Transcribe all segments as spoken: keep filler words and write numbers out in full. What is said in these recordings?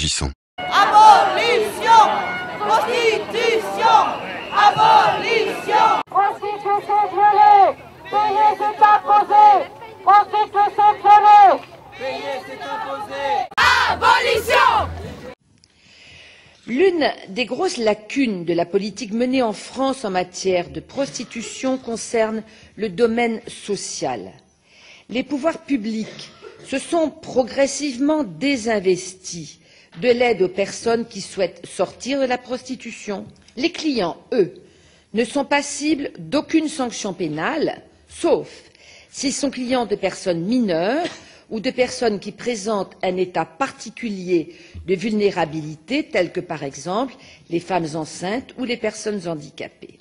Agissons. Abolition! Prostitution! Abolition! Prostitution violée! Payer c'est imposé! Prostitution violée! Payer c'est imposé! Abolition! L'une des grosses lacunes de la politique menée en France en matière de prostitution concerne le domaine social. Les pouvoirs publics se sont progressivement désinvestis de l'aide aux personnes qui souhaitent sortir de la prostitution. Les clients, eux, ne sont passibles d'aucune sanction pénale, sauf s'ils sont clients de personnes mineures ou de personnes qui présentent un état particulier de vulnérabilité, tel que par exemple les femmes enceintes ou les personnes handicapées.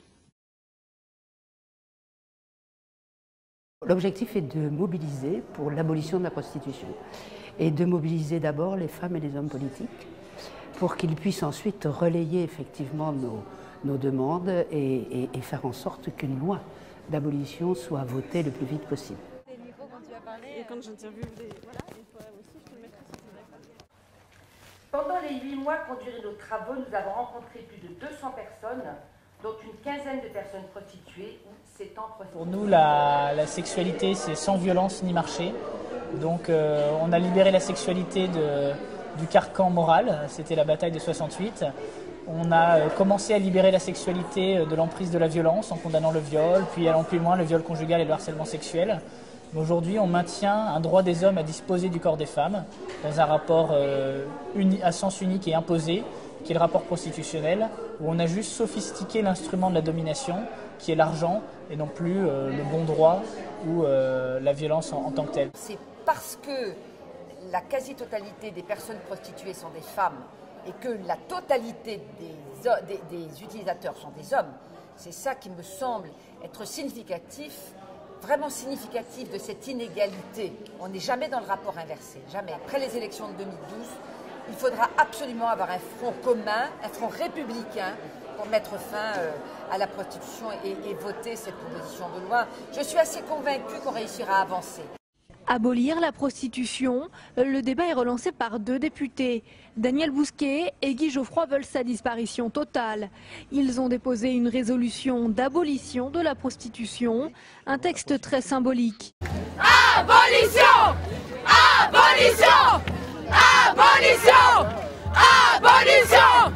L'objectif est de mobiliser pour l'abolition de la prostitution et de mobiliser d'abord les femmes et les hommes politiques pour qu'ils puissent ensuite relayer effectivement nos, nos demandes et, et, et faire en sorte qu'une loi d'abolition soit votée le plus vite possible. Et quand j'interviewe des... Voilà, et toi aussi, je te le mettrai si tu es d'accord. Pendant les huit mois qu'ont duré nos travaux, nous avons rencontré plus de deux cents personnes, dont une quinzaine de personnes prostituées ou s'étant prostituées. Pour nous, la, la sexualité, c'est sans violence ni marché. Donc euh, on a libéré la sexualité de, du carcan moral, c'était la bataille de soixante-huit. On a euh, commencé à libérer la sexualité de l'emprise de la violence en condamnant le viol, puis allant plus loin, le viol conjugal et le harcèlement sexuel. Aujourd'hui, on maintient un droit des hommes à disposer du corps des femmes dans un rapport euh, uni, à sens unique et imposé, qui est le rapport prostitutionnel, où on a juste sophistiqué l'instrument de la domination, qui est l'argent, et non plus euh, le bon droit ou euh, la violence en, en tant que telle. C'est parce que la quasi-totalité des personnes prostituées sont des femmes et que la totalité des, des, des utilisateurs sont des hommes, c'est ça qui me semble être significatif, vraiment significatif de cette inégalité. On n'est jamais dans le rapport inversé, jamais. Après les élections de deux mille douze, il faudra absolument avoir un front commun, un front républicain pour mettre fin euh, à la prostitution et, et voter cette proposition de loi. Je suis assez convaincue qu'on réussira à avancer. Abolir la prostitution, le débat est relancé par deux députés. Daniel Bousquet et Guy Geoffroy veulent sa disparition totale. Ils ont déposé une résolution d'abolition de la prostitution, un texte très symbolique. Abolition! Abolition! Abolition! Abolition!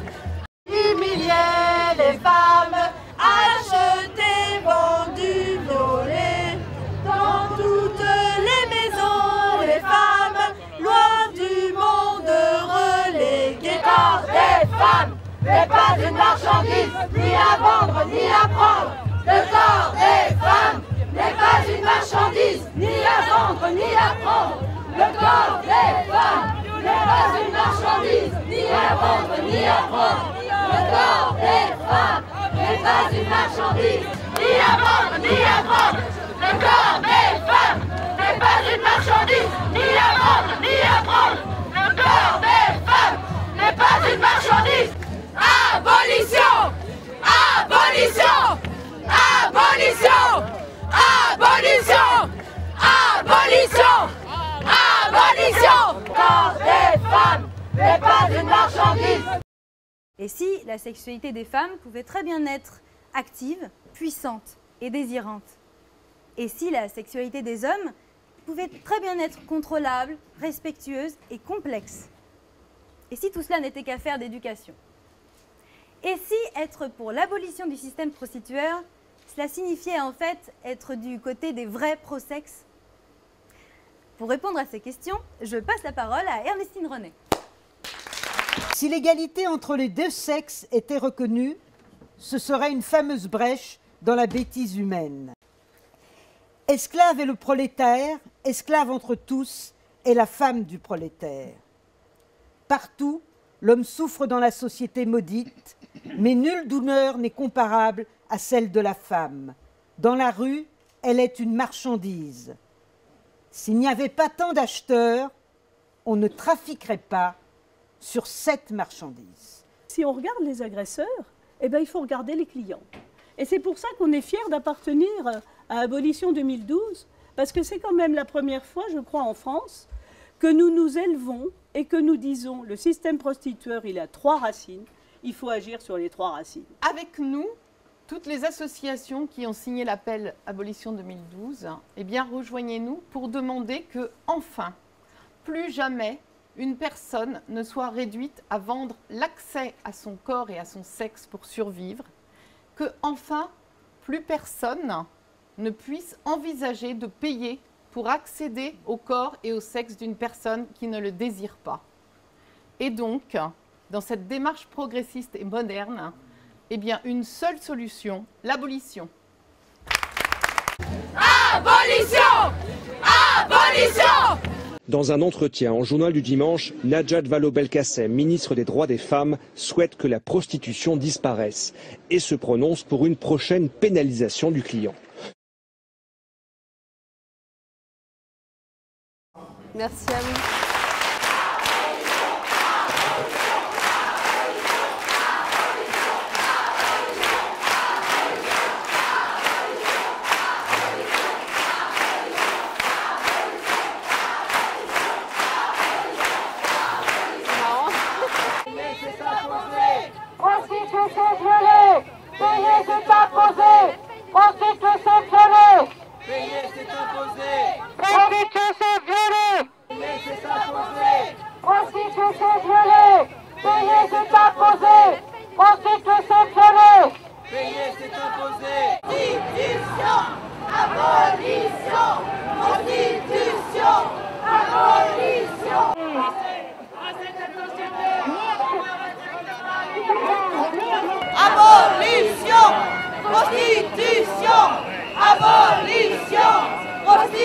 Humilier les femmes, acheter, vendu, volé, dans toutes les maisons, les femmes, loin du monde relégué. Le corps des femmes n'est pas une marchandise, ni à vendre, ni à prendre. Le corps des femmes n'est pas une marchandise, ni à vendre, ni à prendre. Le corps des femmes n'est pas une marchandise, ni à vendre, ni à prendre. Le corps des femmes n'est pas une marchandise, ni à vendre, ni à prendre. Le corps des femmes n'est pas une marchandise, ni à vendre, ni à prendre. Le corps des femmes n'est pas une marchandise. Abolition! Abolition! Abolition! Abolition! Abolition! Abolition! Le corps des femmes n'est pas une marchandise. Et si la sexualité des femmes pouvait très bien être active, puissante et désirante? Et si la sexualité des hommes pouvait très bien être contrôlable, respectueuse et complexe? Et si tout cela n'était qu'affaire d'éducation? Et si être pour l'abolition du système prostitueur, cela signifiait en fait être du côté des vrais pro-sexe? Pour répondre à ces questions, je passe la parole à Ernestine René. Si l'égalité entre les deux sexes était reconnue, ce serait une fameuse brèche dans la bêtise humaine. Esclave est le prolétaire, esclave entre tous est la femme du prolétaire. Partout, l'homme souffre dans la société maudite, mais nulle douleur n'est comparable à celle de la femme. Dans la rue, elle est une marchandise. S'il n'y avait pas tant d'acheteurs, on ne trafiquerait pas sur cette marchandise. Si on regarde les agresseurs, eh ben, il faut regarder les clients. Et c'est pour ça qu'on est fiers d'appartenir à Abolition deux mille douze, parce que c'est quand même la première fois, je crois, en France, que nous nous élevons et que nous disons le système prostitueur, il a trois racines, il faut agir sur les trois racines. Avec nous, toutes les associations qui ont signé l'appel Abolition deux mille douze, eh bien rejoignez-nous pour demander que, enfin, plus jamais une personne ne soit réduite à vendre l'accès à son corps et à son sexe pour survivre, que, enfin, plus personne ne puisse envisager de payer pour accéder au corps et au sexe d'une personne qui ne le désire pas. Et donc, dans cette démarche progressiste et moderne, eh bien, une seule solution, l'abolition. Abolition! Abolition! Dans un entretien au Journal du Dimanche, Najat Vallaud-Belkacem, ministre des Droits des Femmes, souhaite que la prostitution disparaisse et se prononce pour une prochaine pénalisation du client. Merci à vous. Prostitution violée, payer c'est imposé. Prostitution violée, Payer c'est imposé! prostitution violée, Payer c'est imposé! prostitution violée, payer c'est imposé. Prostitution violée, Payer c'est imposé! Prostitution! Abolition! Prostitution! Abolition! Abolition! Prostitution! Abolition! Prostitution!